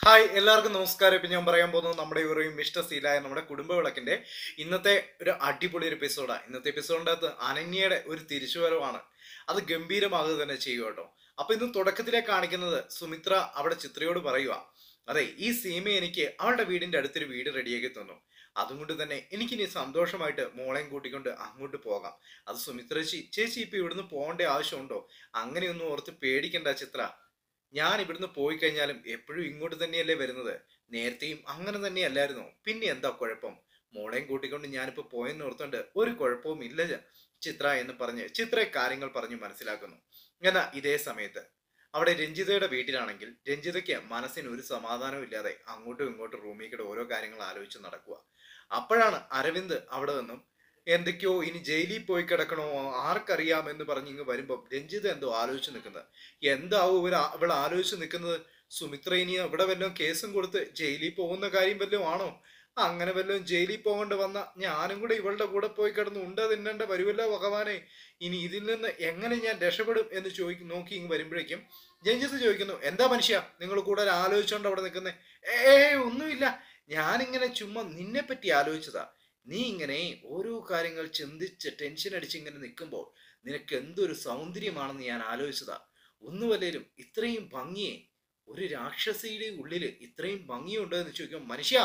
Hi എല്ലാവർക്കും നമസ്കാരം. ഇപ്പം ഞാൻ പറയാൻ പോകുന്നത് നമ്മുടെ ഒരു മിസ്റ്റർ സീലായ നമ്മുടെ കുടുംബ വിളക്കിന്റെ ഇന്നത്തെ ഒരു അടിപൊളി ഒരു എപ്പിസോഡാണ്. ഇന്നത്തെ എപ്പിസോഡിൻ്റെ അകത്ത് അനന്യയുടെ ഒരു തിരിച്ചുവരവാണ്. അത് ഗംഭീരമാകുക തന്നെ ചെയ്യും കേട്ടോ. അപ്പൊ ഇന്ന് തുടക്കത്തിലെ കാണിക്കുന്നത് സുമിത്ര അവിടെ ചിത്രയോട് പറയുക, അതെ ഈ സീമ എനിക്ക് അവളുടെ വീടിന്റെ അടുത്തൊരു വീട് റെഡിയാക്കി തന്നു. അതുകൊണ്ട് തന്നെ എനിക്കിനി സന്തോഷമായിട്ട് മോളെയും കൂട്ടിക്കൊണ്ട് അങ്ങോട്ട് പോകാം. അത് സുമിത്ര ചേച്ചി ഇപ്പൊ ഇവിടുന്ന് പോകേണ്ട ആവശ്യമുണ്ടോ? അങ്ങനെയൊന്നും ഓർത്ത് പേടിക്കണ്ട ചിത്ര. ഞാൻ ഇവിടുന്ന് പോയി കഴിഞ്ഞാലും എപ്പോഴും ഇങ്ങോട്ട് തന്നെയല്ലേ വരുന്നത്. നേരത്തെയും അങ്ങനെ തന്നെയല്ലായിരുന്നു. പിന്നെ എന്താ കുഴപ്പം? മോളെയും കൂട്ടിക്കൊണ്ട് ഞാനിപ്പോ പോയെന്ന് ഓർത്തുകൊണ്ട് ഒരു കുഴപ്പവും ഇല്ല ചിത്ര എന്ന് പറഞ്ഞ് ചിത്ര കാര്യങ്ങൾ പറഞ്ഞു മനസ്സിലാക്കുന്നു. എന്നാൽ ഇതേ സമയത്ത് അവിടെ രഞ്ജിതയുടെ വീട്ടിലാണെങ്കിൽ രഞ്ജിതയ്ക്ക് മനസ്സിന് ഒരു സമാധാനവും ഇല്ലാതെ അങ്ങോട്ടും ഇങ്ങോട്ടും റൂമിൽ കൂടെ ഓരോ കാര്യങ്ങൾ ആലോചിച്ച് നടക്കുക. അപ്പോഴാണ് അരവിന്ദ് അവിടെ നിന്നും എന്തൊക്കെയോ ഇനി ജയിലിൽ പോയി കിടക്കണോ ആർക്കറിയാം എന്ന് പറഞ്ഞ് ഇങ്ങ് വരുമ്പോൾ രഞ്ജിത എന്തോ ആലോചിച്ച് നിൽക്കുന്നത്. എന്താവും ഇവിടെ ആലോചിച്ച് നിൽക്കുന്നത്? സുമിത്ര ഇനി ഇവിടെ വല്ലതും കേസും കൊടുത്ത് ജയിലിൽ പോകുന്ന കാര്യം വല്ലതും ആണോ? അങ്ങനെ വല്ലതും ജയിലിൽ പോകേണ്ട വന്ന ഞാനും കൂടെ ഇവളുടെ കൂടെ പോയി കിടന്ന് ഉണ്ട തിന്നേണ്ട വരുമല്ലോ ഭഗവാനെ. ഇനി ഇതിൽ നിന്ന് എങ്ങനെ ഞാൻ രക്ഷപ്പെടും എന്ന് നോക്കി ഇങ്ങ് വരുമ്പോഴേക്കും രഞ്ജിത്ത് ചോദിക്കുന്നു, എന്താ മനുഷ്യ നിങ്ങൾ കൂടെ ആലോചിച്ചോണ്ട് അവിടെ നിൽക്കുന്നേ? ഒന്നുമില്ല, ഞാനിങ്ങനെ ചുമ്മാ നിന്നെ പറ്റി ആലോചിച്ചതാ. നീ ഇങ്ങനെ ഓരോ കാര്യങ്ങൾ ചിന്തിച്ച് ടെൻഷൻ അടിച്ച് ഇങ്ങനെ നിൽക്കുമ്പോൾ നിനക്ക് എന്തൊരു സൗന്ദര്യമാണെന്ന് ഞാൻ ആലോചിച്ചതാ. ഒന്നുമല്ലേലും ഇത്രയും ഭംഗിയെ ഒരു രാക്ഷസിയുടെ ഉള്ളില് ഇത്രയും ഭംഗിയുണ്ടോ എന്ന് ചോദിക്കും. മനുഷ്യ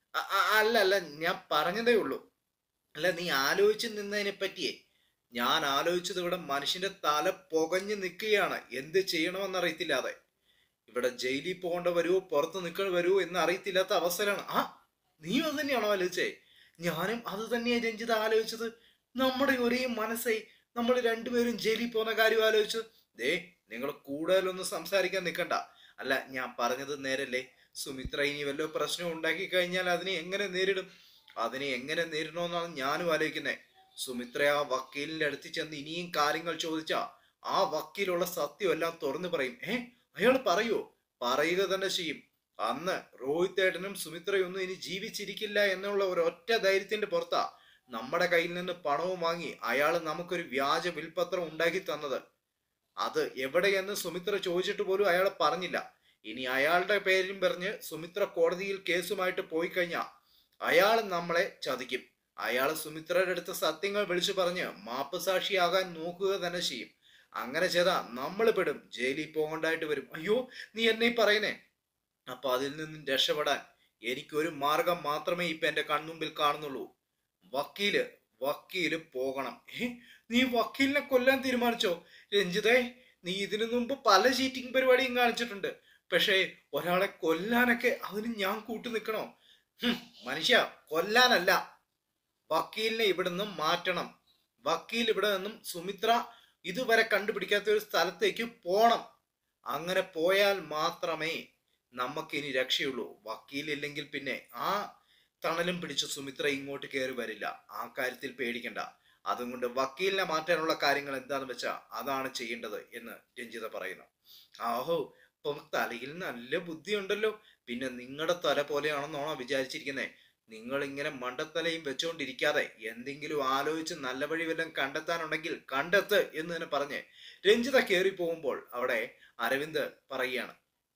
അല്ല അല്ല, ഞാൻ പറഞ്ഞതേ ഉള്ളൂ. അല്ല, നീ ആലോചിച്ച് നിന്നതിനെ പറ്റിയേ. ഞാൻ ആലോചിച്ചത് ഇവിടെ മനുഷ്യന്റെ തല പുകഞ്ഞു നിൽക്കുകയാണ്, എന്ത് ചെയ്യണമെന്നറിയത്തില്ലാതെ. ഇവിടെ ജയിലിൽ പോകേണ്ട വരുമോ പുറത്ത് നിൽക്കേണ്ട വരുമോ എന്ന് അറിയത്തില്ലാത്ത അവസരമാണ്. നീയും അത് തന്നെയാണോ ആലോചിച്ചേ? ഞാനും അത് തന്നെയാണ് രഞ്ജിത ആലോചിച്ചത്. നമ്മുടെ ഒരേ മനസ്സേ, നമ്മൾ രണ്ടുപേരും ജയിലിൽ പോകുന്ന കാര്യം ആലോചിച്ചു. ദേ, നിങ്ങൾ കൂടുതലൊന്നും സംസാരിക്കാൻ നിൽക്കണ്ട. അല്ല, ഞാൻ പറഞ്ഞത് നേരല്ലേ? സുമിത്ര ഇനി വല്ല പ്രശ്നം ഉണ്ടാക്കി കഴിഞ്ഞാൽ അതിനെ എങ്ങനെ നേരിടും? അതിനെ എങ്ങനെ നേരിടണമെന്നാണ് ഞാനും ആലോചിക്കുന്നത്. സുമിത്ര ആ വക്കീലിന്റെ അടുത്ത് ചെന്ന് ഇനിയും കാര്യങ്ങൾ ചോദിച്ചാ ആ വക്കീലുള്ള സത്യം എല്ലാം തുറന്നു പറയും. അയാൾ പറയുമോ? പറയുക തന്നെ ചെയ്യും. അന്ന് രോഹിത് ഏട്ടനും സുമിത്രയൊന്നും ഇനി ജീവിച്ചിരിക്കില്ല എന്നുള്ള ഒരു ഒറ്റ ധൈര്യത്തിന്റെ പുറത്താ നമ്മുടെ കയ്യിൽ നിന്ന് പണവും വാങ്ങി അയാൾ നമുക്കൊരു വ്യാജ വിൽപത്രം ഉണ്ടാക്കി തന്നത്. അത് എവിടെയെന്ന് സുമിത്ര ചോദിച്ചിട്ട് പോലും അയാൾ പറഞ്ഞില്ല. ഇനി അയാളുടെ പേരും പറഞ്ഞ് സുമിത്ര കോടതിയിൽ കേസുമായിട്ട് പോയി കഴിഞ്ഞാൽ അയാൾ നമ്മളെ ചതിക്കും. അയാൾ സുമിത്രയുടെ അടുത്ത സത്യങ്ങൾ വിളിച്ചു പറഞ്ഞ് മാപ്പ് സാക്ഷിയാകാൻ നോക്കുക തന്നെ ചെയ്യും. അങ്ങനെ ചെയ്താ നമ്മൾ പെടും, ജയിലിൽ പോകേണ്ടതായിട്ട് വരും. അയ്യോ, നീ എന്നെ പറയുന്നേ? അപ്പൊ അതിൽ നിന്നും രക്ഷപ്പെടാൻ എനിക്കൊരു മാർഗം മാത്രമേ ഇപ്പൊ എന്റെ കൺമുമ്പിൽ കാണുന്നുള്ളൂ. വക്കീല് വക്കീല് പോകണം. നീ വക്കീലിനെ കൊല്ലാൻ തീരുമാനിച്ചോ? രഞ്ജിതേ, നീ ഇതിനു മുമ്പ് പല ചീറ്റിംഗ് പരിപാടിയും കാണിച്ചിട്ടുണ്ട്. പക്ഷേ ഒരാളെ കൊല്ലാനൊക്കെ അതിന് ഞാൻ കൂട്ടു നിൽക്കണോ? മനുഷ്യ, കൊല്ലാനല്ല, വക്കീലിനെ ഇവിടെ നിന്നും മാറ്റണം. വക്കീൽ ഇവിടെ നിന്നും സുമിത്ര ഇതുവരെ കണ്ടുപിടിക്കാത്ത ഒരു സ്ഥലത്തേക്ക് പോണം. അങ്ങനെ പോയാൽ മാത്രമേ നമുക്കിനി രക്ഷയുള്ളൂ. വക്കീലില്ലെങ്കിൽ പിന്നെ ആ തണലും പിടിച്ച് സുമിത്ര ഇങ്ങോട്ട് കയറി വരില്ല. ആ കാര്യത്തിൽ പേടിക്കണ്ട. അതുകൊണ്ട് വക്കീലിനെ മാറ്റാനുള്ള കാര്യങ്ങൾ എന്താണെന്ന് വെച്ചാ അതാണ് ചെയ്യേണ്ടത് എന്ന് രഞ്ജിത പറയുന്നു. ആഹോ, ഇപ്പം തലയിൽ നല്ല ബുദ്ധിയുണ്ടല്ലോ. പിന്നെ നിങ്ങളുടെ തല പോലെയാണെന്നാണോ വിചാരിച്ചിരിക്കുന്നത്? നിങ്ങൾ ഇങ്ങനെ മണ്ടത്തലയും വെച്ചുകൊണ്ടിരിക്കാതെ എന്തെങ്കിലും ആലോചിച്ച് നല്ല വഴി വല്ലതും കണ്ടെത്താനുണ്ടെങ്കിൽ കണ്ടെത്ത് എന്ന് തന്നെ പറഞ്ഞ് രഞ്ജിത കയറി പോകുമ്പോൾ അവിടെ അരവിന്ദ് പറയുകയാണ്,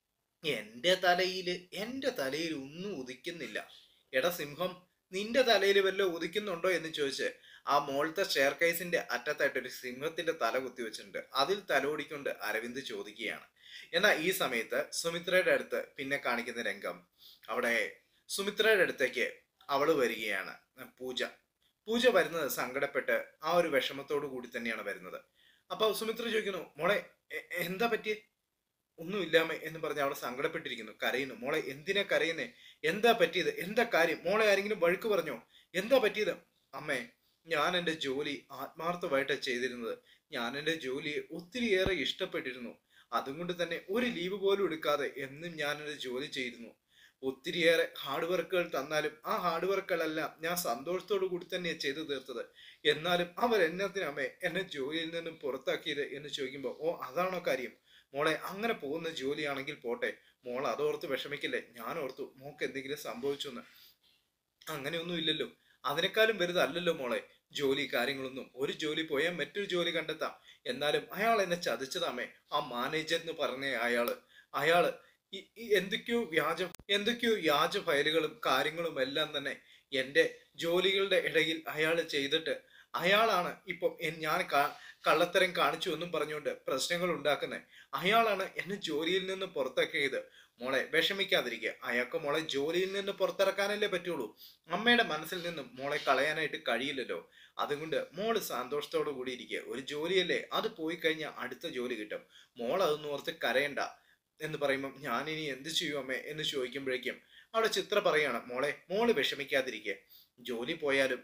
എന്റെ തലയിൽ ഒന്നും ഉദിക്കുന്നില്ല. എടാ സിംഹം, നിന്റെ തലയിൽ വല്ല ഉദിക്കുന്നുണ്ടോ എന്ന് ചോദിച്ച് ആ മോളത്തെ സ്റ്റെയർ കേസിന്റെ അറ്റത്തായിട്ട് ഒരു സിംഹത്തിന്റെ തല കുത്തിവെച്ചിട്ടുണ്ട്. അതിൽ തലോടിക്കൊണ്ട് അരവിന്ദ് ചോദിക്കുകയാണ്. എന്നാൽ ഈ സമയത്ത് സുമിത്രയുടെ അടുത്ത് പിന്നെ കാണിക്കുന്ന രംഗം, അവിടെ സുമിത്രയുടെ അടുത്തേക്ക് അവള് വരികയാണ്. പൂജ വരുന്നത് സങ്കടപ്പെട്ട് ആ ഒരു വിഷമത്തോടു കൂടി തന്നെയാണ് വരുന്നത്. അപ്പൊ സുമിത്ര ചോദിക്കുന്നു, മോളെ എന്താ പറ്റിയേ? ഒന്നുമില്ലാമേ എന്ന് പറഞ്ഞ് അവളെ സങ്കടപ്പെട്ടിരിക്കുന്നു, കരയുന്നു. മോളെ എന്തിനാ കരയുന്നേ? എന്താ പറ്റിയത്? എന്താ കാര്യം? മോളെ ആരെങ്കിലും വഴക്ക് പറഞ്ഞോ? എന്താ പറ്റിയത്? അമ്മേ, ഞാൻ എൻ്റെ ജോലി ആത്മാർത്ഥമായിട്ട് ചെയ്തിരുന്നത്. ഞാൻ എൻ്റെ ജോലിയെ ഒത്തിരിയേറെ ഇഷ്ടപ്പെട്ടിരുന്നു. അതുകൊണ്ട് തന്നെ ഒരു ലീവ് പോലും എടുക്കാതെ എന്നും ഞാൻ എൻ്റെ ജോലി ചെയ്തിരുന്നു. ഒത്തിരിയേറെ ഹാർഡ് വർക്കുകൾ തന്നാലും ആ ഹാർഡ് വർക്കുകളെല്ലാം ഞാൻ സന്തോഷത്തോടു കൂടി തന്നെയാണ് ചെയ്തു തീർത്തത്. എന്നാലും അവർ എന്നത്തിനമ്മേ എന്നെ ജോലിയിൽ നിന്നും പുറത്താക്കിയത് എന്ന് ചോദിക്കുമ്പോൾ, അതാണോ കാര്യം? മോളെ, അങ്ങനെ പോകുന്ന ജോലിയാണെങ്കിൽ പോട്ടെ, മോൾ അതോർത്ത് വിഷമിക്കില്ലേ? ഞാൻ ഓർത്തു മോക്ക് എന്തെങ്കിലും സംഭവിച്ചു എന്ന്. അങ്ങനെയൊന്നും ഇല്ലല്ലോ. അതിനേക്കാളും വലുതല്ലല്ലോ മോളെ ജോലി കാര്യങ്ങളൊന്നും. ഒരു ജോലി പോയാൽ മറ്റൊരു ജോലി കണ്ടെത്താം. എന്നാലും അയാൾ എന്നെ ചതിച്ചതാമേ. ആ മാനേജർ എന്ന് പറഞ്ഞ അയാള് എന്തൊക്കെയോ വ്യാജ ഫയലുകളും കാര്യങ്ങളും എല്ലാം തന്നെ എൻ്റെ ജോലികളുടെ ഇടയിൽ അയാൾ ചെയ്തിട്ട് അയാളാണ് ഇപ്പം ഞാൻ കള്ളത്തരം കാണിച്ചു എന്നും പറഞ്ഞുകൊണ്ട് പ്രശ്നങ്ങൾ ഉണ്ടാക്കുന്നത്. അയാളാണ് എന്നെ ജോലിയിൽ നിന്ന് പുറത്താക്കിയത്. മോളെ വിഷമിക്കാതിരിക്കുക. അയാൾക്ക് മോളെ ജോലിയിൽ നിന്ന് പുറത്തിറക്കാനല്ലേ പറ്റുള്ളൂ. അമ്മയുടെ മനസ്സിൽ നിന്നും മോളെ കളയാനായിട്ട് കഴിയില്ലല്ലോ. അതുകൊണ്ട് മോള് സന്തോഷത്തോടു കൂടി ഇരിക്കുക. ഒരു ജോലിയല്ലേ, അത് പോയി കഴിഞ്ഞാൽ അടുത്ത ജോലി കിട്ടും. മോൾ അതൊന്നും ഓർത്ത് കരയണ്ട എന്ന് പറയുമ്പം ഞാനിനി എന്ത് ചെയ്യും അമ്മേ എന്ന് ചോദിക്കുമ്പോഴേക്കും അവിടെ ചിത്ര പറയാണ്, മോള് വിഷമിക്കാതിരിക്കുക. ജോലി പോയാലും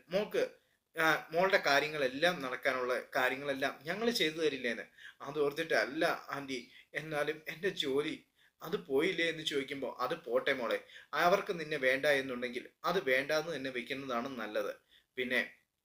മോളുടെ കാര്യങ്ങളെല്ലാം നടക്കാനുള്ള കാര്യങ്ങളെല്ലാം ഞങ്ങൾ ചെയ്തു തരില്ലേന്ന്. അത് ഓർത്തിട്ടല്ല ആൻറ്റി, എന്നാലും എൻ്റെ ജോലി അത് പോയില്ലേ എന്ന് ചോദിക്കുമ്പോൾ അത് പോട്ടെ മോളെ, അവർക്ക് നിന്നെ വേണ്ട എന്നുണ്ടെങ്കിൽ അത് വേണ്ടാന്ന് തന്നെ വെക്കുന്നതാണ് നല്ലത്. പിന്നെ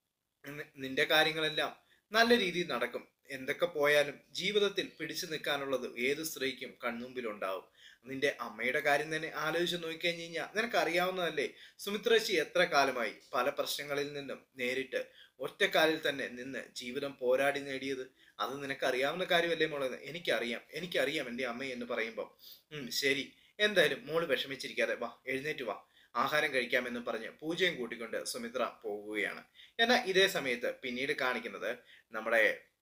നിന്റെ കാര്യങ്ങളെല്ലാം നല്ല രീതിയിൽ നടക്കും. എന്തൊക്കെ പോയാലും ജീവിതത്തിൽ പിടിച്ചു നിൽക്കാനുള്ളത് ഏത് സ്ത്രീക്കും കൺമുമ്പിലുണ്ടാവും. നിന്റെ അമ്മയുടെ കാര്യം തന്നെ ആലോചിച്ച് നോക്കിക്കഴിഞ്ഞ് കഴിഞ്ഞാൽ നിനക്കറിയാവുന്നതല്ലേ, സുമിത്രേച്ചി എത്ര കാലമായി പല പ്രശ്നങ്ങളിൽ നിന്നും നേരിട്ട് ഒറ്റക്കാലിൽ തന്നെ നിന്ന് ജീവിതം പോരാടി നേടിയത്. അത് നിനക്കറിയാവുന്ന കാര്യമല്ലേ മോളെ? എനിക്കറിയാം എൻ്റെ അമ്മ എന്ന് പറയുമ്പോൾ ശരി, എന്തായാലും മോള് വിഷമിച്ചിരിക്കാതെ വാ, എഴുന്നേറ്റ് വാ, ആഹാരം കഴിക്കാമെന്ന് പറഞ്ഞ് പൂജയും കൂട്ടിക്കൊണ്ട് സുമിത്ര പോകുകയാണ്. എന്നാൽ ഇതേ സമയത്ത് പിന്നീട് കാണിക്കുന്നത് നമ്മുടെ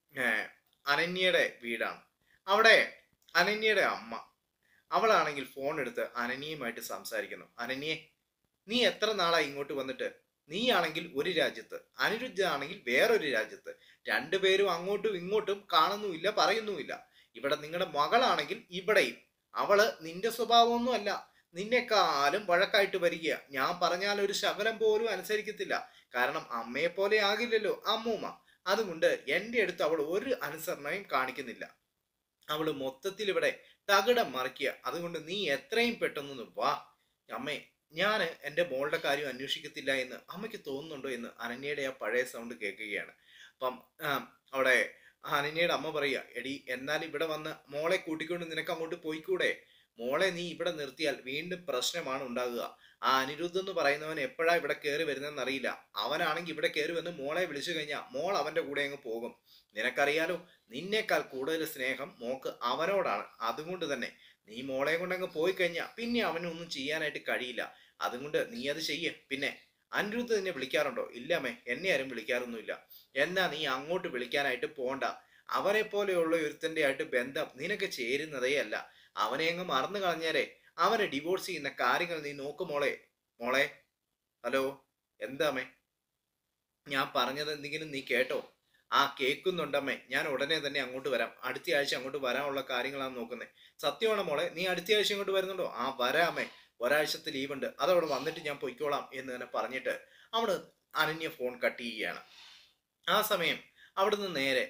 അനന്യയുടെ വീടാണ്. അവിടെ അനന്യയുടെ അമ്മ, അവളാണെങ്കിൽ ഫോൺ എടുത്ത് അനന്യയുമായിട്ട് സംസാരിക്കുന്നു. അനന്യെ, നീ എത്ര നാളായി ഇങ്ങോട്ട് വന്നിട്ട്? നീ ആണെങ്കിൽ ഒരു രാജ്യത്ത്, അനിരുദ്ധ ആണെങ്കിൽ വേറൊരു രാജ്യത്ത്. രണ്ടുപേരും അങ്ങോട്ടും ഇങ്ങോട്ടും കാണുന്നുമില്ല, പറയുന്നുമില്ല. ഇവിടെ നിങ്ങളുടെ മകളാണെങ്കിൽ ഇവിടെയും. അവള് നിന്റെ സ്വഭാവമൊന്നും അല്ല, നിന്നെക്കാളും വഴക്കായിട്ട് വരിക. ഞാൻ പറഞ്ഞാൽ ഒരു ശകലം പോലും അനുസരിക്കത്തില്ല. കാരണം അമ്മയെ പോലെ ആകില്ലല്ലോ അമ്മൂമ്മ. അതുകൊണ്ട് എൻ്റെ അടുത്ത് അവൾ ഒരു അനുസരണയും കാണിക്കുന്നില്ല. അവള് മൊത്തത്തിൽ ഇവിടെ തകിടം മറിക്കുക. അതുകൊണ്ട് നീ എത്രയും പെട്ടെന്ന് വാ. അമ്മേ, ഞാൻ എൻ്റെ മോളുടെ കാര്യം അന്വേഷിക്കത്തില്ല എന്ന് അമ്മയ്ക്ക് തോന്നുന്നുണ്ടോ എന്ന് അനന്യയുടെ ആ പഴയ സൗണ്ട് കേൾക്കുകയാണ്. അപ്പം അവിടെ അനന്യയുടെ അമ്മ പറയുക, എടി എന്നാൽ ഇവിടെ വന്ന് മോളെ കൂട്ടിക്കൊണ്ട് നിനക്ക് അങ്ങോട്ട് പോയിക്കൂടെ? മോളെ നീ ഇവിടെ നിർത്തിയാൽ വീണ്ടും പ്രശ്നമാണ് ഉണ്ടാകുക. ആ അനിരുദ്ധ് എന്ന് പറയുന്നവൻ എപ്പോഴാ ഇവിടെ കയറി വരുന്നതെന്ന് അറിയില്ല. അവനാണെങ്കിൽ ഇവിടെ കയറി വന്ന് മോളെ വിളിച്ചു കഴിഞ്ഞാൽ മോൾ അവന്റെ കൂടെ അങ്ങ് പോകും. നിനക്കറിയാലോ, നിന്നേക്കാൾ കൂടുതൽ സ്നേഹം മോക്ക് അവനോടാണ്. അതുകൊണ്ട് തന്നെ നീ മോളെ കൊണ്ടങ്ങ് പോയി കഴിഞ്ഞാൽ പിന്നെ അവനൊന്നും ചെയ്യാനായിട്ട് കഴിയില്ല. അതുകൊണ്ട് നീ അത് ചെയ്യ്. പിന്നെ അനിരുദ്ധ് നിന്നെ വിളിക്കാറുണ്ടോ? ഇല്ലമ്മേ, എന്നെ ആരും വിളിക്കാറൊന്നുമില്ല. എന്നാ നീ അങ്ങോട്ട് വിളിക്കാനായിട്ട് പോണ്ട. അവനെ പോലെയുള്ള ഒരുത്തൻ്റെ ആയിട്ട് ബന്ധം നിനക്ക് ചേരുന്നതേ അല്ല. അവനെ അങ്ങ് മറന്നു കളഞ്ഞാലേ അവനെ ഡിവോഴ്സ് ചെയ്യുന്ന കാര്യങ്ങൾ നീ നോക്കും മോളെ. മോളെ, ഹലോ, എന്താമ്മേ? ഞാൻ പറഞ്ഞത് എന്തെങ്കിലും നീ കേട്ടോ? ആ, കേൾക്കുന്നുണ്ടമ്മേ. ഞാൻ ഉടനെ തന്നെ അങ്ങോട്ട് വരാം. അടുത്ത ആഴ്ച അങ്ങോട്ട് വരാനുള്ള കാര്യങ്ങളാണ് നോക്കുന്നത്. സത്യമാണോ മോളെ? നീ അടുത്ത ആഴ്ച ഇങ്ങോട്ട് വരുന്നുണ്ടോ? ആ, വരാമേ. ഒരാഴ്ചത്തെ ലീവ് ഉണ്ട്, അതവിടെ വന്നിട്ട് ഞാൻ പൊയ്ക്കോളാം എന്ന് തന്നെ പറഞ്ഞിട്ട് അവിടെ അനന്യ ഫോൺ കട്ട് ചെയ്യുകയാണ്. ആ സമയം അവിടുന്ന് നേരെ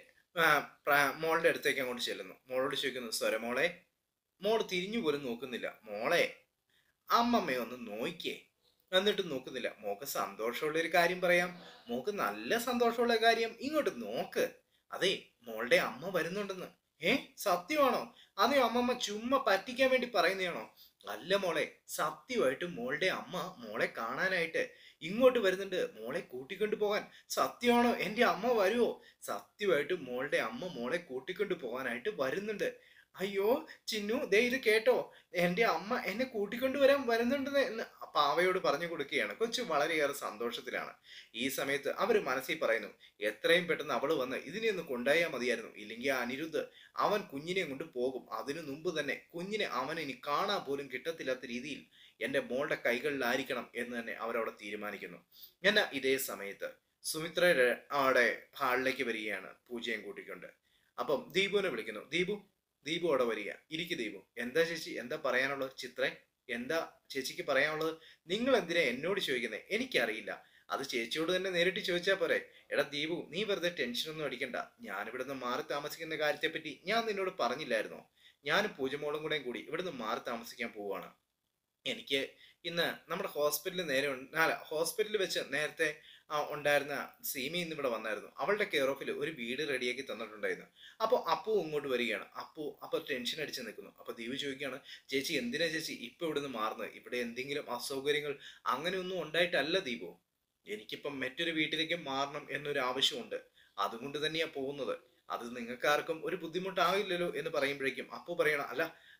മോളുടെ അടുത്തേക്ക് അങ്ങോട്ട് ചെല്ലുന്നു. മോളോട് ചോദിക്കുന്നു, സ്വര മോളെ. മോള് തിരിഞ്ഞു പോലും നോക്കുന്നില്ല. മോളെ, അമ്മമ്മയെ ഒന്ന് നോക്കിയേ. എന്നിട്ട് നോക്കുന്നില്ല. മോക്ക് സന്തോഷമുള്ള ഒരു കാര്യം പറയാം. മോക്ക് നല്ല സന്തോഷമുള്ള കാര്യം. ഇങ്ങോട്ട് നോക്ക്. അതെ, മോളുടെ അമ്മ വരുന്നുണ്ടെന്ന്. സത്യമാണോ? അതേ അമ്മമ്മ ചുമ്മാ പറ്റിക്കാൻ വേണ്ടി പറയുന്നതാണോ? അല്ല മോളെ, സത്യമായിട്ടും മോളുടെ അമ്മ മോളെ കാണാനായിട്ട് ഇങ്ങോട്ട് വരുന്നുണ്ട്, മോളെ കൂട്ടിക്കൊണ്ടു പോകാൻ. സത്യമാണോ? എൻ്റെ അമ്മ വരുമോ? സത്യമായിട്ടും മോളുടെ അമ്മ മോളെ കൂട്ടിക്കൊണ്ടു പോകാനായിട്ട് വരുന്നുണ്ട്. അയ്യോ ചിന്നു, ദേ ഇത് കേട്ടോ, എൻ്റെ അമ്മ എന്നെ കൂട്ടിക്കൊണ്ടുവരാൻ വരുന്നുണ്ടെന്ന് എന്ന് പാവയോട് പറഞ്ഞു കൊടുക്കുകയാണ്. കൊച്ചു വളരെയേറെ സന്തോഷത്തിലാണ്. ഈ സമയത്ത് അവർ മനസ്സിൽ പറയുന്നു, എത്രയും പെട്ടെന്ന് അവള് വന്ന് ഇതിനെ ഒന്ന് കൊണ്ടുപോയാൽ മതിയായിരുന്നു. ഇല്ലെങ്കിൽ അനിരുദ്ധ് അവൻ കുഞ്ഞിനെ കൊണ്ട് പോകും. അതിനു മുമ്പ് തന്നെ കുഞ്ഞിനെ അവൻ ഇനി കാണാൻ പോലും കിട്ടത്തില്ലാത്ത രീതിയിൽ എൻ്റെ മോളുടെ കൈകളിലായിരിക്കണം എന്ന് തന്നെ അവരവിടെ തീരുമാനിക്കുന്നു. എന്നാൽ ഇതേ സമയത്ത് സുമിത്രയുടെ അവിടെ ഹാളിലേക്ക് വരികയാണ് പൂജയും കൂട്ടിക്കൊണ്ട്. അപ്പം ദീപുവിനെ വിളിക്കുന്നു. ദീപു അവിടെ വരിക. ഇരിക്കു ദീപു. എന്താ ചേച്ചി, എന്താ പറയാനുള്ളത്? ചിത്രേ, എന്താ ചേച്ചിക്ക് പറയാനുള്ളത്? നിങ്ങൾ എന്തിനാ എന്നോട് ചോദിക്കുന്നത്? എനിക്കറിയില്ല. അത് ചേച്ചിയോട് തന്നെ നേരിട്ട് ചോദിച്ചാൽ പോരെ. എടാ ദീപു, നീ വെറുതെ ടെൻഷനൊന്നും അടിക്കണ്ട. ഞാനിവിടുന്ന് മാറി താമസിക്കുന്ന കാര്യത്തെപ്പറ്റി ഞാൻ നിന്നോട് പറഞ്ഞില്ലായിരുന്നോ? ഞാനും പൂജമോളും കൂടി ഇവിടുന്ന് മാറി താമസിക്കാൻ പോവുകയാണ്. എനിക്ക് ഇന്ന് നമ്മുടെ ഹോസ്പിറ്റലിൽ വെച്ച് നേരത്തെ ഉണ്ടായിരുന്ന സീമി ഇന്ന് ഇവിടെ വന്നായിരുന്നു. അവളുടെ കെയർ ഓഫിൽ ഒരു വീട് റെഡിയാക്കി തന്നിട്ടുണ്ടായിരുന്നു. അപ്പോൾ അപ്പു ഇങ്ങോട്ട് വരികയാണ്. അപ്പോൾ ടെൻഷൻ അടിച്ച് നിൽക്കുന്നു. അപ്പോൾ ദീപു ചോദിക്കുകയാണ്, ചേച്ചി എന്തിനാ ചേച്ചി ഇപ്പൊ ഇവിടുന്ന് മാറുന്നത്? ഇവിടെ എന്തെങ്കിലും അസൗകര്യങ്ങൾ അങ്ങനെയൊന്നും ഉണ്ടായിട്ടല്ല ദീപു. എനിക്കിപ്പം മറ്റൊരു വീട്ടിലേക്ക് മാറണം എന്നൊരു ആവശ്യമുണ്ട്. അതുകൊണ്ട് തന്നെയാ പോകുന്നത്. അത് നിങ്ങൾക്ക് ആർക്കും ഒരു ബുദ്ധിമുട്ടാകില്ലല്ലോ എന്ന് പറയുമ്പോഴേക്കും അപ്പു പറയണം, അല്ല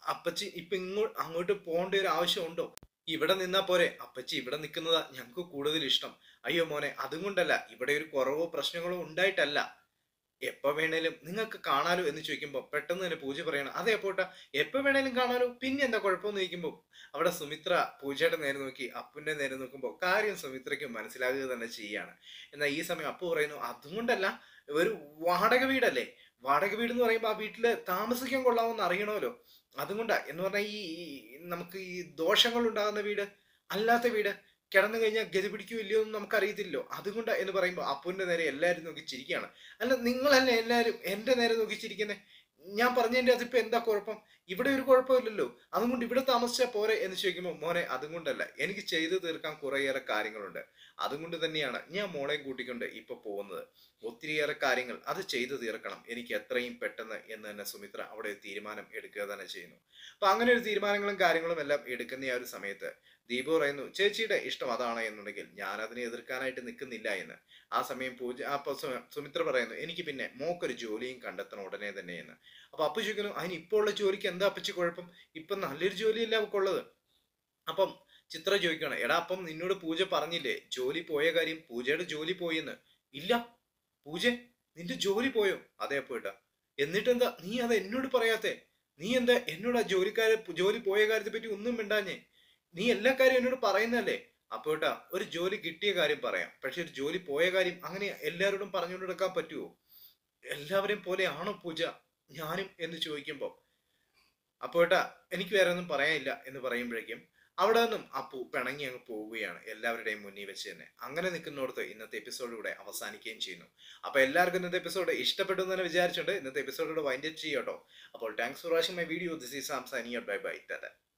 അപ്പച്ചി ഇപ്പൊ അങ്ങോട്ട് പോകേണ്ട ഒരു ആവശ്യമുണ്ടോ? ഇവിടെ നിന്നാ പോരെ? അപ്പച്ചി ഇവിടെ നിൽക്കുന്നതാ ഞങ്ങൾക്ക് കൂടുതൽ ഇഷ്ടം. അയ്യോ മോനെ, അതും കൊണ്ടല്ല, ഇവിടെ ഒരു കുറവോ പ്രശ്നങ്ങളോ ഉണ്ടായിട്ടല്ല. എപ്പോ വേണേലും നിങ്ങൾക്ക് കാണാലോ എന്ന് ചോദിക്കുമ്പോൾ പെട്ടെന്ന് തന്നെ പൂജ പറയണം, അതെ പോട്ടാ, എപ്പോ വേണേലും കാണാലോ, പിന്നെ എന്താ കുഴപ്പമെന്ന് ചോദിക്കുമ്പോൾ അവിടെ സുമിത്ര പൂജയുടെ നേരെ നോക്കി അപ്പുന്റെ നേരെ നോക്കുമ്പോൾ കാര്യം സുമിത്രയ്ക്ക് മനസ്സിലാകുക തന്നെ ചെയ്യാണ്. എന്നാൽ ഈ സമയം അപ്പു പറയുന്നു, അതുകൊണ്ടല്ല, ഒരു വാടക വീടല്ലേ, വാടക വീട് എന്ന് പറയുമ്പോൾ ആ വീട്ടില് താമസിക്കാൻ കൊള്ളാമെന്ന് അറിയണമല്ലോ, അതുകൊണ്ടാ. എന്ന് പറഞ്ഞാൽ നമുക്ക് ഈ ദോഷങ്ങൾ ഉണ്ടാകുന്ന വീട്, അല്ലാത്ത വീട് കിടന്നു കഴിഞ്ഞാൽ ഗതി പിടിക്കോ ഇല്ലയോ എന്ന് നമുക്കറിയത്തില്ലല്ലോ, അതുകൊണ്ടാ എന്ന് പറയുമ്പോൾ അപ്പുവിന്റെ നേരെ എല്ലാവരും നോക്കി ചിരിക്കുകയാണ്. അല്ല, നിങ്ങളല്ലേ എല്ലാവരും എന്റെ നേരെ നോക്കി ചിരിക്കുന്നത്? ഞാൻ പറഞ്ഞതിന്റെ അതിപ്പോ എന്താ കുഴപ്പം? ഇവിടെ ഒരു കുഴപ്പമില്ലല്ലോ, അതുകൊണ്ട് ഇവിടെ താമസിച്ചാൽ പോരെ എന്ന് ചോദിക്കുമ്പോൾ മോനെ, അതുകൊണ്ടല്ല, എനിക്ക് ചെയ്തു തീർക്കാൻ കുറേയേറെ കാര്യങ്ങളുണ്ട്, അതുകൊണ്ട് തന്നെയാണ് ഞാൻ മോളെയും കൂട്ടിക്കൊണ്ട് ഇപ്പൊ പോകുന്നത്. ഒത്തിരിയേറെ കാര്യങ്ങൾ അത് ചെയ്തു തീർക്കണം എനിക്ക് എത്രയും പെട്ടെന്ന് എന്ന് തന്നെ സുമിത്ര അവിടെ ഒരു തീരുമാനം എടുക്കുക തന്നെ ചെയ്യുന്നു. അപ്പൊ അങ്ങനെ ഒരു തീരുമാനങ്ങളും കാര്യങ്ങളും എല്ലാം എടുക്കുന്ന ആ ഒരു സമയത്ത് ദീപു പറയുന്നു, ചേച്ചിയുടെ ഇഷ്ടം അതാണ് എന്നുണ്ടെങ്കിൽ ഞാൻ അതിനെ എതിർക്കാനായിട്ട് നിൽക്കുന്നില്ല എന്ന്. ആ സമയം അപ്പൊ സുമിത്ര പറയുന്നു, എനിക്ക് പിന്നെ മോക്കൊരു ജോലിയും കണ്ടെത്തണം ഉടനെ തന്നെ എന്ന്. അപ്പൊ അപ്പു ചോദിക്കുന്നു, അതിന് ഇപ്പോൾ ഉള്ള ജോലിക്ക് എന്താ അപ്പച്ചി കുഴപ്പം? ഇപ്പൊ നല്ലൊരു ജോലിയല്ല അവക്കുള്ളത്. അപ്പം ചിത്ര ചോദിക്കുകയാണ്, എടാ അപ്പം നിന്നോട് പൂജ പറഞ്ഞില്ലേ ജോലി പോയ കാര്യം? പൂജയുടെ ജോലി പോയെന്ന്. ഇല്ല പൂജ, നിന്റെ ജോലി പോയോ? അതെ അപ്പുട്ടാ. എന്നിട്ടെന്താ നീ അത് എന്നോട് പറയാത്തെ? നീ എന്താ എന്നോട് ആ ജോലി പോയ കാര്യത്തെ പറ്റി ഒന്നും മിണ്ടാഞ്ഞേ? നീ എല്ലാ കാര്യം എന്നോട് പറയുന്നല്ലേ? അപ്പോട്ടാ, ഒരു ജോലി കിട്ടിയ കാര്യം പറയാം, പക്ഷെ ഒരു ജോലി പോയ കാര്യം അങ്ങനെ എല്ലാവരോടും പറഞ്ഞുകൊണ്ട് നടക്കാൻ പറ്റുമോ? എല്ലാവരെയും പോലെ ആണോ പൂജ ഞാനും എന്ന് ചോദിക്കുമ്പോ അപ്പോട്ടാ, എനിക്ക് വേറെ ഒന്നും പറയാനില്ല എന്ന് പറയുമ്പോഴേക്കും അവിടെ നിന്നും അപ്പു പിണങ്ങി അങ്ങ് പോവുകയാണ് എല്ലാവരുടെയും മുന്നിൽ വെച്ച് തന്നെ. അങ്ങനെ നിൽക്കുന്നിടത്ത് ഇന്നത്തെ എപ്പിസോഡിലൂടെ അവസാനിക്കുകയും ചെയ്യുന്നു. അപ്പൊ എല്ലാവർക്കും ഇന്നത്തെ എപ്പിസോഡ് ഇഷ്ടപ്പെട്ടു എന്ന് തന്നെ വിചാരിച്ചുകൊണ്ട് ഇന്നത്തെ എപ്പിസോഡിലൂടെ വൈൻഡ് അപ്പ് ചെയ്യാട്ടോ. അപ്പോൾ thanks for watching my video. This is Sam signing out. Bye bye. Tata.